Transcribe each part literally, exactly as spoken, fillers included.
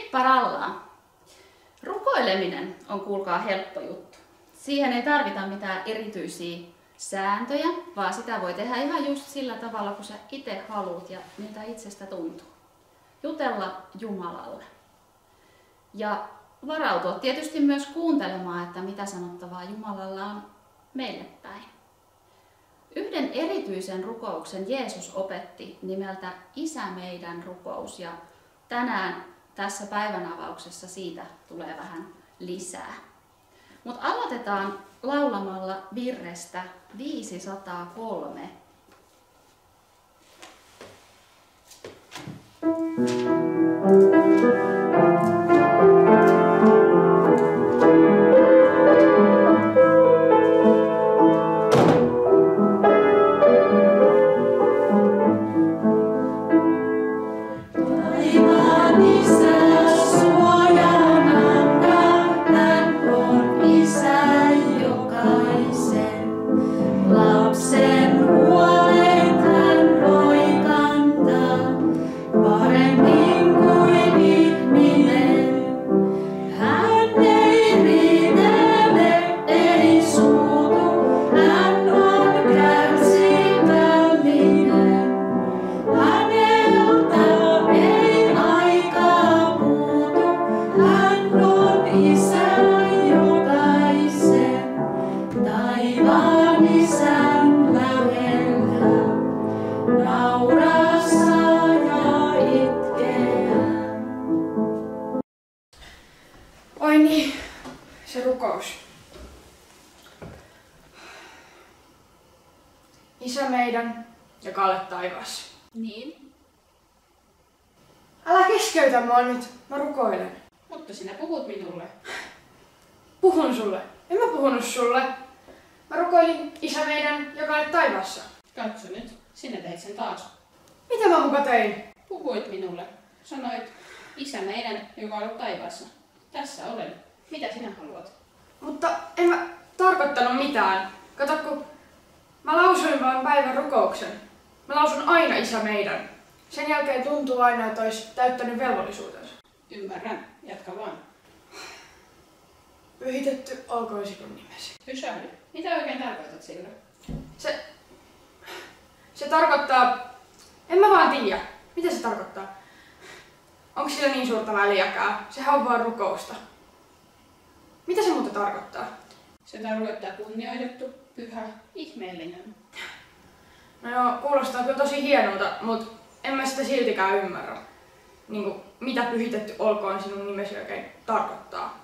Hipparalla! Rukoileminen on kuulkaa helppo juttu. Siihen ei tarvita mitään erityisiä sääntöjä, vaan sitä voi tehdä ihan just sillä tavalla, kun sä itse haluat ja miltä itsestä tuntuu. Jutella Jumalalle. Ja varautua tietysti myös kuuntelemaan, että mitä sanottavaa Jumalalla on meille päin. Yhden erityisen rukouksen Jeesus opetti nimeltä Isä meidän rukous, ja tänään tässä päivänavauksessa siitä tulee vähän lisää. Mutta aloitetaan laulamalla virrestä viisisataakolme. Oi niin, se rukous. Isä meidän, joka olet taivaassa. Niin, Älä keskeytä mua nyt, mä rukoilen. mutta sinä puhut minulle. Puhun sulle. En mä puhunut sulle. Mä rukoilin Isä meidän, joka olet taivaassa. Katso nyt, sinä teit sen taas. Mitä mä muka tein? Puhuit minulle. Sanoit, Isä meidän, joka olet taivaassa. Tässä olen. Mitä sinä haluat? Mutta en mä tarkoittanut mitään. Kato, kun mä lausuin vaan päivän rukouksen. Mä lausun aina Isä meidän. Sen jälkeen tuntuu aina, että olisi täyttänyt velvollisuutensa. Ymmärrän. Jatka vaan. Pyhitetty olkoon sinun nimesi. Pysähdy. Mitä oikein tarkoitat sillä? Se... Se tarkoittaa... En mä vaan tiedä. Mitä se tarkoittaa? Onko sillä niin suurta väliäkään? Sehän on vaan rukousta. Mitä se muuta tarkoittaa? Se tarkoittaa kunnioitettu, pyhä, ihmeellinen. No joo, kuulostaa kyllä tosi hienolta, mutta en mä sitä siltikään ymmärrä. Niinku, mitä pyhitetty olkoon sinun nimesi oikein tarkoittaa.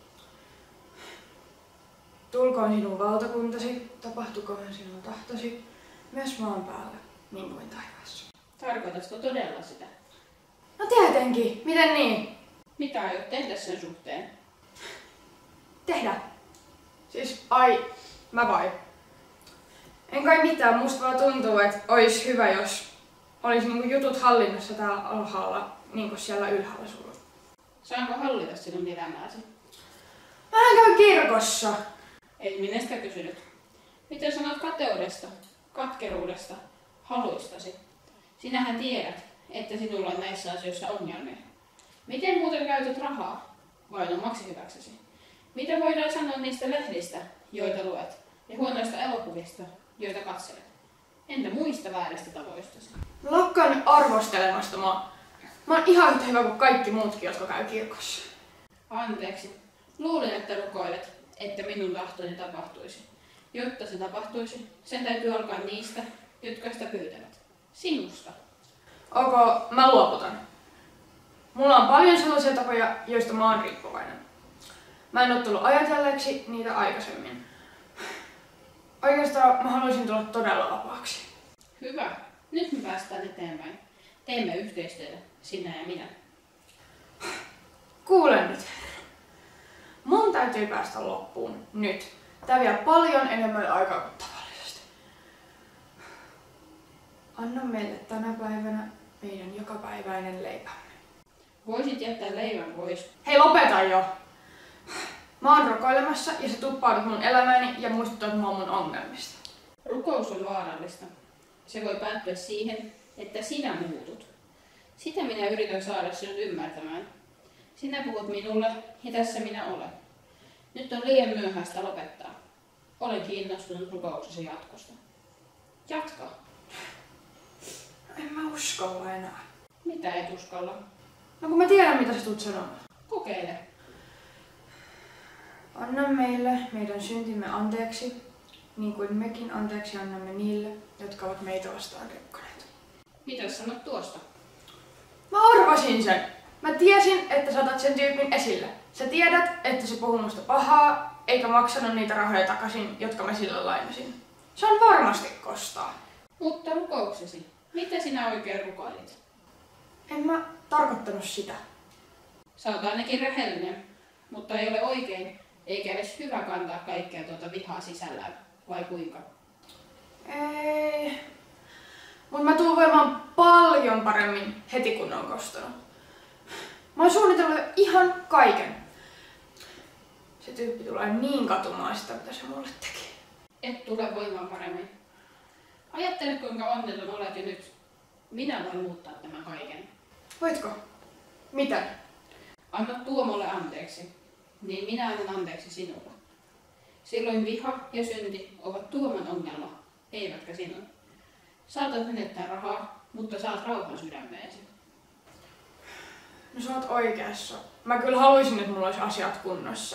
Tulkoon sinun valtakuntasi, tapahtukoon sinun tahtosi, myös maan päällä, niin kuin taivaassa. Tarkoitatko todella sitä? No tietenkin, miten niin? Mitä aiot tehdä sen suhteen? Tehdä. Siis, ai, mä vai? En kai mitään, musta vaan tuntuu, että olisi hyvä, jos olisi niinku jutut hallinnassa täällä alhaalla, niin kuin siellä ylhäällä sulla. Saanko hallita sinun elämääsi? Mähän käyn kirkossa. Ei minä sitä kysynyt. Mitä sanot kateudesta, katkeruudesta, haluistasi? Sinähän tiedät, että sinulla on näissä asioissa ongelmia. Miten muuten käytät rahaa? Vain omaksi hyväksesi. Mitä voidaan sanoa niistä lehdistä, joita luet, ja huonoista elokuvista, joita katselet? Entä muista vääristä tavoistasi? Mä lakkaan arvostelemasta mua. Mä oon ihan yhtä hyvä kuin kaikki muutkin, jotka käy kirkossa. Anteeksi. Luulen, että rukoilet, että minun tahtoni tapahtuisi. Jotta se tapahtuisi, sen täytyy alkaa niistä, jotka sitä pyytävät. Sinusta. Ok, mä luovutan. Mulla on paljon sellaisia tapoja, joista mä oon riippuvainen. Mä en oo tullut ajatelleeksi niitä aikaisemmin. Oikeastaan mä haluaisin tulla todella vapaaksi. Hyvä. Nyt me päästään eteenpäin. Teemme yhteistyötä, sinä ja minä. Kuule nyt. Mun täytyy päästä loppuun nyt. Tää vie paljon enemmän aikaa kuin tavallisesti. Anna meille tänä päivänä meidän jokapäiväinen leipämme. Voisit jättää leivän pois. Hei, lopeta jo! Mä oon rukoilemassa ja sä tuppaudut mun elämääni ja muistuttat mua mun ongelmista. Rukous on vaarallista. Se voi päättyä siihen, että sinä muutut. Sitä minä yritän saada sinut ymmärtämään. Sinä puhut minulle ja tässä minä olen. Nyt on liian myöhäistä lopettaa. Olen kiinnostunut rukouksesi jatkosta. Jatka. En mä uskalla enää. Mitä et uskalla? No kun mä tiedän mitä sä tulet sanomaan. Kokeile. Anna meille meidän syntimme anteeksi, niin kuin mekin anteeksi annamme niille, jotka ovat meitä vastaan rikkoneet. Mitä sanot tuosta? Mä arvasin sen. Mä tiesin, että sä otat sen tyypin esille. Sä tiedät, että se puhuu musta pahaa, eikä maksanut niitä rahoja takaisin, jotka mä sillä lainasin. Se on varmasti kostaa. Mutta rukouksesi. Mitä sinä oikein rukoilit? En mä tarkoittanut sitä. Sä oot ainakin rehellinen, mutta ei ole oikein, eikä edes hyvä kantaa kaikkea tuota vihaa sisällään, vai kuinka? Ei. Mut mä tuun voimaan paljon paremmin heti kun on kostunut. Mä oon suunnitellut jo ihan kaiken. Se tyyppi tulee niin katumaan sitä, mitä se mulle teki. Et tule voimaan paremmin. Ajattele kuinka onneton olet jo nyt. Minä voin muuttaa tämän kaiken. Voitko? Mitä? Anna Tuomolle anteeksi, niin minä annan anteeksi sinulle. Silloin viha ja synti ovat Tuomon ongelma, eivätkä sinun. Saatat menettää rahaa, mutta saat rauhan sydämeesi. No sä oot oikeassa. Mä kyllä haluaisin, että mulla olisi asiat kunnossa.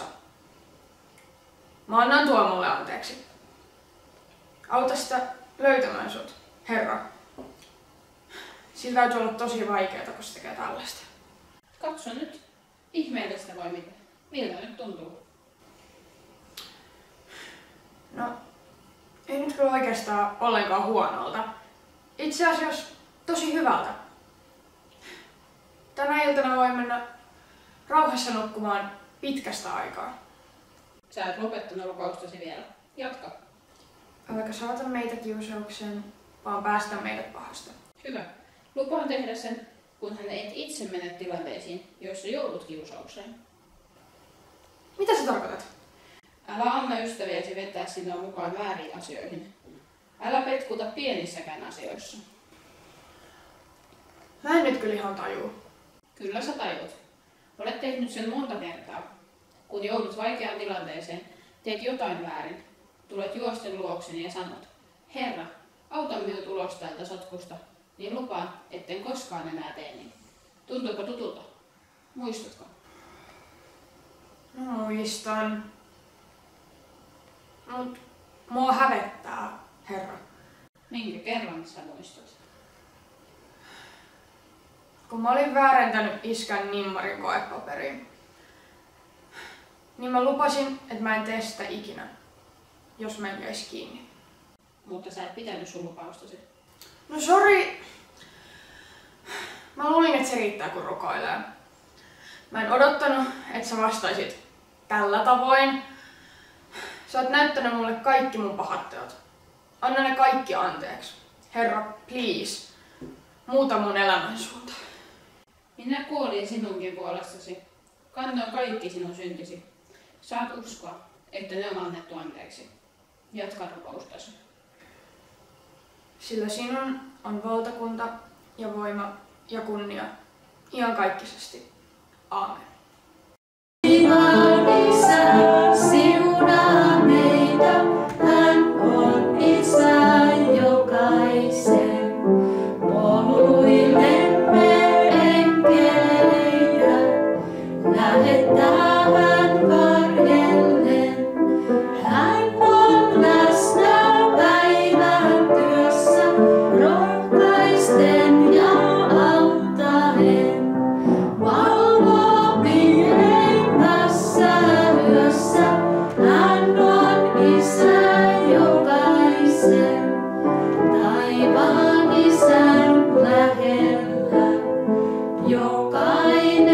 Mä annan Tuomolle anteeksi. Auta sitä löytämään sut, Herra. Sillä täytyy olla tosi vaikeaa, kun se tekee tällaista. Katso nyt. Ihmeellistä vai mitä? Miltä nyt tuntuu? No, ei nyt kyllä oikeastaan ollenkaan huonolta. Itse asiassa tosi hyvältä. Tänä iltana voi mennä rauhassa nukkumaan pitkästä aikaa. Sä et lopettanut rukoustasi vielä. Jatka. Älkää saata meitä kiusaukseen, vaan päästä meidät pahasta. Hyvä. Lupaan tehdä sen, kunhan et itse mene tilanteisiin, joissa joudut kiusaukseen. Mitä sä tarkoitat? Älä anna ystäviäsi vetää sinua mukaan väärin asioihin. Älä petkuta pienissäkään asioissa. Mä en nyt kyllä ihan tajuu. Kyllä sä tajut. Olet tehnyt sen monta kertaa. Kun joudut vaikeaan tilanteeseen, teet jotain väärin. Tulet juosten luokseni ja sanot, Herra, auta minut ulos täältä sotkusta, niin lupaan, etten koskaan enää tee niin. Tuntuuko tutulta? Muistatko? No, muistan. Mut mua hävettää, Herra. Minkä kerran sä muistat? Kun mä olin väärentänyt iskän nimmarin koepaperiin, niin mä lupasin, että mä en tee sitä ikinä, jos mä en jäisi kiinni. Mutta sä et pitänyt sun lupaustasi. No sori. Mä luulin, että se riittää kun rukoilee. Mä en odottanut, että sä vastaisit tällä tavoin. Sä oot näyttänyt mulle kaikki mun pahat teot. Anna ne kaikki anteeksi. Herra, please. Muuta mun elämän suunta. Minä kuolin sinunkin puolestasi. Kannoin kaikki sinun syntisi. Saat uskoa, että ne on annettu anteeksi. Jatka rukoustasi. Sillä sinun on valtakunta ja voima ja kunnia iankaikkisesti. Aamen. Taivaan Isä, siunaa meitä, hän on Isä jokaisen. Poluillemme enkeleitä, lähettää hän varjellen. Hän on läsnä päivän työssä, rohkaisten ja auttaen. Valvoo pimeimmässä yössä, hän on Isä jokaisen. Taivaan Isän lähellä, jokainen